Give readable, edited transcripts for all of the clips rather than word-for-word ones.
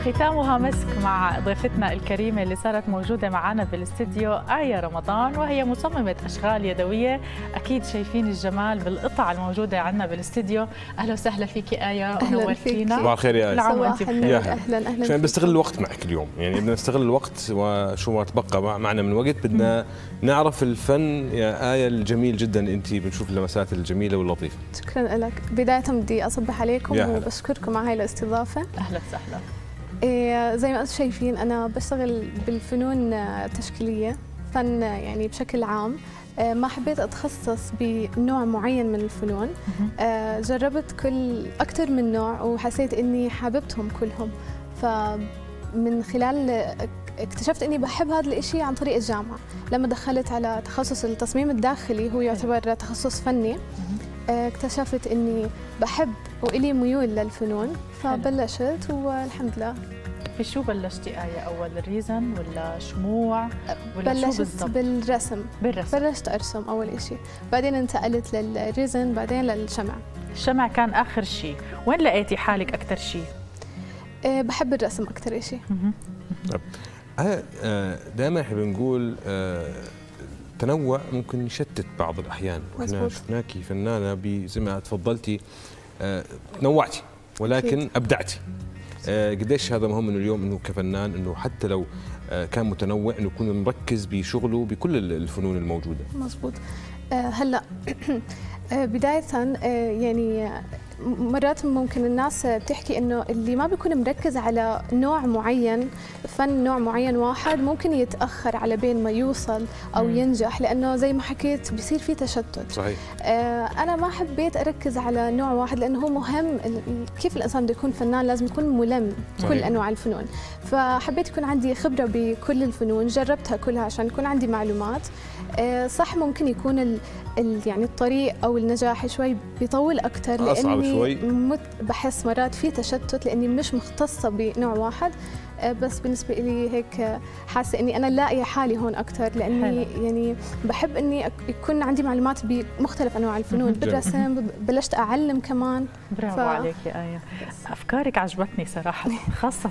ختامها مسك مع ضيفتنا الكريمة اللي صارت موجودة معنا بالاستديو، آية رمضان، وهي مصممة أشغال يدوية. أكيد شايفين الجمال بالقطع الموجودة عندنا بالاستديو. أهلا وسهلا فيك آية ونورتينا. صباح الخير يا آية. العام وأنت بخير. أهلا. عشان بستغل الوقت معك اليوم، يعني بدنا نستغل الوقت وشو ما تبقى معنا من وقت. بدنا نعرف الفن يا آية الجميل جدا، أنت بنشوف اللمسات الجميلة واللطيفة. شكرا لك. بداية بدي أصبح عليكم وبشكركم على هاي الاستضافة. أهلا وسهلا. زي ما أنتم شايفين أنا بشتغل بالفنون التشكيلية، فن يعني بشكل عام. ما حبيت أتخصص بنوع معين من الفنون. جربت أكثر من نوع وحسيت إني حاببتهم كلهم، فمن خلال اكتشفت إني بحب هذا الإشي عن طريق الجامعة. لما دخلت على تخصص التصميم الداخلي، هو يعتبر تخصص فني، اكتشفت إني بحب وإلي ميول للفنون، فبلشت والحمد لله. في شو بلشتي آية أول، الريزن ولا شموع ولا بلشت شو بالضبط؟ بالرسم. بلشت أرسم أول إشي، بعدين انتقلت للريزن، بعدين للشمع. الشمع كان آخر شيء. وين لقيتي حالك أكثر شيء؟ بحب الرسم أكثر إشي. دائما احنا بنقول التنوع ممكن يشتت بعض الأحيان، واحنا شفناكي فنانة زي ما تفضلتي، تنوعتي ولكن أبدعتي. قديش هذا مهم انه اليوم انه كفنان انه حتى لو كان متنوع انه يكون مركز بشغله بكل الفنون الموجوده. مزبوط. هلا بدايه يعني مرات ممكن الناس بتحكي انه اللي ما بيكون مركز على نوع معين، فن نوع معين واحد، ممكن يتاخر على بين ما يوصل او ينجح، لانه زي ما حكيت بيصير في تشتت. صحيح. انا ما حبيت اركز على نوع واحد، لانه هو مهم. كيف الانسان بده يكون فنان لازم يكون ملم بكل انواع الفنون، فحبيت يكون عندي خبره بكل الفنون، جربتها كلها عشان يكون عندي معلومات. صح ممكن يكون يعني الطريق او النجاح شوي بيطول اكثر، لاني بحس مرات في تشتت لاني مش مختصه بنوع واحد. بس بالنسبه لي هيك حاسه اني انا لاقيه حالي هون اكثر، لاني يعني بحب اني يكون عندي معلومات بمختلف انواع الفنون. بالرسم بلشت اعلم كمان. برافو عليك يا آية. افكارك عجبتني صراحه، خاصه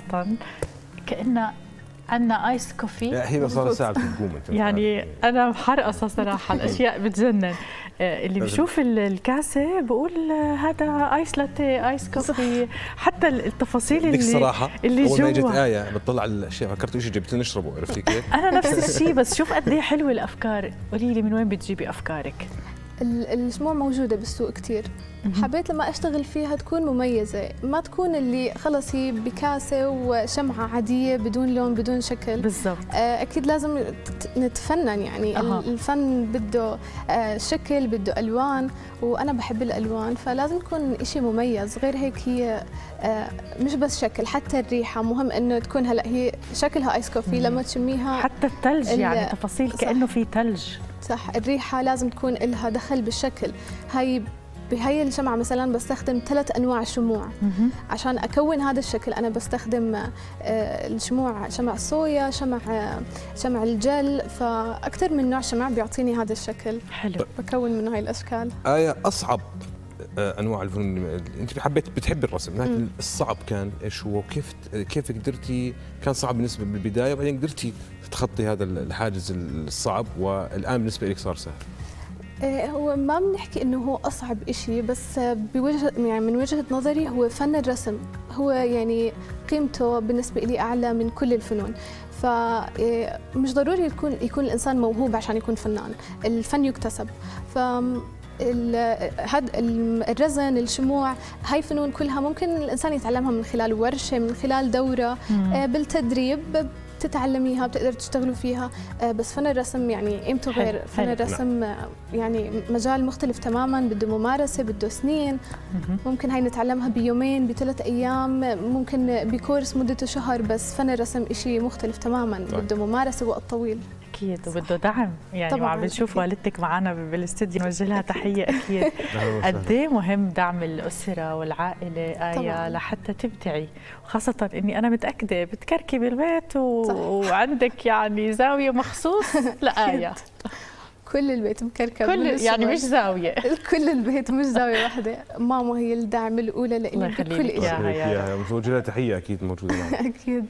كأنه عندنا ايس كوفي. هي صار ساعه بتقوم يعني انا محرقصه صراحه، الاشياء بتجنن. اللي بشوف الكاسه بقول هذا ايس لاتيه، ايس كوفي، حتى التفاصيل اللي صراحه اللي جوا. اول ما اجت آية بتطلع على الاشياء فكرت شيء جبت لنا نشربه، عرفتي كيف؟ انا نفس الشيء، بس شوف قد ايه حلوه الافكار. قولي لي من وين بتجيبي افكارك؟ الشموع موجودة بالسوق كتير. حبيت لما أشتغل فيها تكون مميزة، ما تكون اللي خلص هي بكاسة وشمعة عادية بدون لون بدون شكل. بالضبط. أكيد لازم نتفنن، يعني الفن بده شكل، بده ألوان، وأنا بحب الألوان، فلازم يكون إشي مميز. غير هيك هي مش بس شكل، حتى الريحة مهم إنه تكون. هلا هي شكلها آيس كوفي، لما تشميها حتى الثلج، يعني تفاصيل كأنه في ثلج. صح. الريحة لازم تكون لها دخل بالشكل. بهي الشمعة مثلا بستخدم 3 أنواع شموع عشان أكون هذا الشكل. أنا بستخدم الشموع، شمع الصويا، شمع الجل، فأكثر من نوع شمع بيعطيني هذا الشكل. حلو. بكون منه هاي الأشكال. آية، أصعب أنواع الفنون أنت بتحبي الرسم، لكن الصعب كان إيش هو؟ كيف قدرتي؟ كان صعب بالنسبة بالبداية وبعدين قدرتي تخطي هذا الحاجز الصعب، والآن بالنسبة لك صار سهل؟ هو ما بنحكي انه هو اصعب شيء، بس يعني من وجهة نظري هو فن الرسم هو يعني قيمته بالنسبة لي اعلى من كل الفنون. فمش ضروري يكون الانسان موهوب عشان يكون فنان، الفن يكتسب. الرزن، الشموع، هاي فنون كلها ممكن الانسان يتعلمها من خلال ورشة، من خلال دورة، بالتدريب تتعلميها، بتقدر تشتغلوا فيها. بس فن الرسم يعني قيمته غير. فن الرسم يعني مجال مختلف تماما، بده ممارسة، بده سنين. ممكن هاي نتعلمها بيومين، ب3 أيام، ممكن بكورس مدته شهر. بس فن الرسم إشي مختلف تماما، بده ممارسة وقت طويل. اكيد، وبده دعم. يعني وعم بنشوف والدتك معنا بالاستديو، نوجه لها تحيه اكيد. قد ايه مهم دعم الاسره والعائله آية لحتى تبدعي، وخاصه اني انا متاكده بتكركي بالبيت وعندك يعني زاويه مخصوص لآية. كل البيت مكركب يعني مش زاويه كل البيت مش زاويه واحده. ماما هي الداعم الاولى لإلي بكل شيء. موجوده لها تحيه اكيد موجوده معنا. اكيد.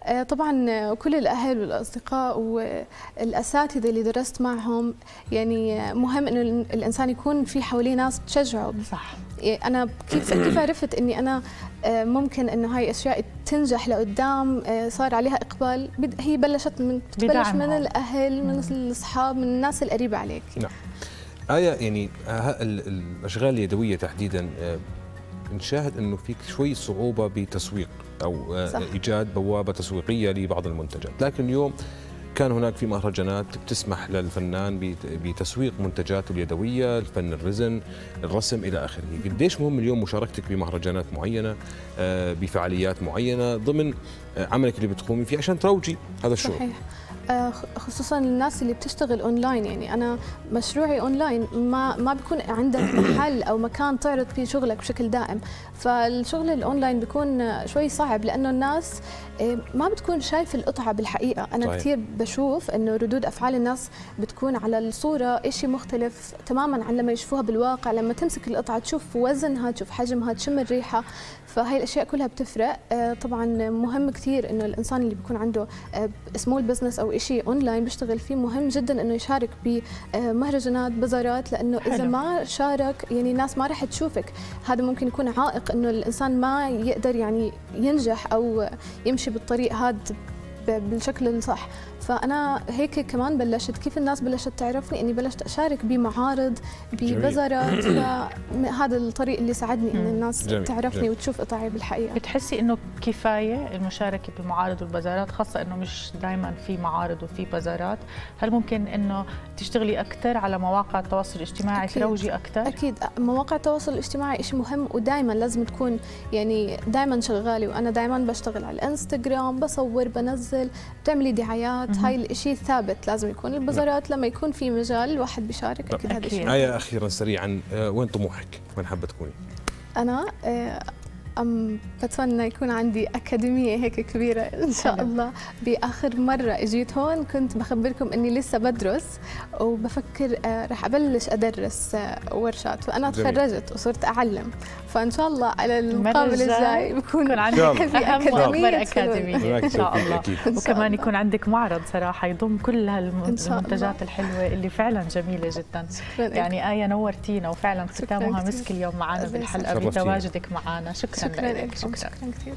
طبعا كل الاهل والاصدقاء والاساتذه اللي درست معهم، يعني مهم انه الانسان يكون في حواليه ناس تشجعه. صح. انا كيف عرفت اني انا ممكن انه هاي اشياء تنجح لقدام، صار عليها اقبال. هي بلشت من الاهل، من الاصحاب، من الناس القريبه عليك. نعم. يعني الاشغال اليدويه تحديدا نشاهد انه في شوي صعوبه بتسويق او صح. ايجاد بوابه تسويقيه لبعض المنتجات، لكن اليوم كان هناك في مهرجانات بتسمح للفنان بتسويق منتجاته اليدويه، الفن الرزن، الرسم الى اخره. قديش مهم اليوم مشاركتك بمهرجانات معينه، بفعاليات معينه ضمن عملك اللي بتقومي فيه عشان تروجي هذا الشغل؟ صحيح. خصوصا الناس اللي بتشتغل اونلاين. يعني انا مشروعي اونلاين، ما بيكون عندك محل او مكان تعرض فيه شغلك بشكل دائم، فالشغل الاونلاين بيكون شوي صعب لانه الناس ما بتكون شايفه القطعه بالحقيقه. انا صحيح. كثير بشوف انه ردود افعال الناس بتكون على الصوره شيء مختلف تماما عن لما يشوفوها بالواقع. لما تمسك القطعه تشوف وزنها، تشوف حجمها، تشم الريحه، فهي الاشياء كلها بتفرق. طبعا مهم كثير انه الانسان اللي بيكون عنده سمول بزنس او شيء اونلاين بيشتغل فيه، مهم جدا انه يشارك بمهرجانات، بازارات، لانه اذا ما شارك يعني الناس ما راح تشوفك. هذا ممكن يكون عائق انه الانسان ما يقدر يعني ينجح او يمشي بالطريق هذا بالشكل الصح. فانا هيك كمان بلشت، كيف الناس بلشت تعرفني، اني بلشت اشارك بمعارض، ببازارات، فهذا الطريق اللي ساعدني ان الناس تعرفني وتشوف قطعي بالحقيقه. بتحسي انه كفايه المشاركه بالمعارض والبازارات، خاصه انه مش دائما في معارض وفي بازارات؟ هل ممكن انه تشتغلي اكثر على مواقع التواصل الاجتماعي، تروجي اكثر؟ اكيد مواقع التواصل الاجتماعي شيء مهم، ودائما لازم تكون يعني دائما شغاله. وانا دائما بشتغل على الانستغرام، بصور، بنزل، بتعملي دعايات. هاي الشيء ثابت لازم يكون. البازارات لما يكون في مجال الواحد بيشارك اكيد هذا الشيء. اخيرا سريعا، وين طموحك؟ وين حابه تكوني؟ انا بتمنى يكون عندي أكاديمية هيك كبيرة إن شاء الله. بآخر مرة إجيت هون كنت بخبركم إني لسه بدرس وبفكر رح أبلش أدرس ورشات، وأنا تخرجت وصرت أعلم، فإن شاء الله على المقابل الجاي بكون عندك أكاديمية إن شاء الله. وكمان يكون عندك معرض صراحة يضم كل هالمنتجات الحلوة اللي فعلا جميلة جدا. يعني آية نورتينا، وفعلا ختامها مسك اليوم معنا بالحلقة بتواجدك معنا. شكرا لك. شكرا كثير.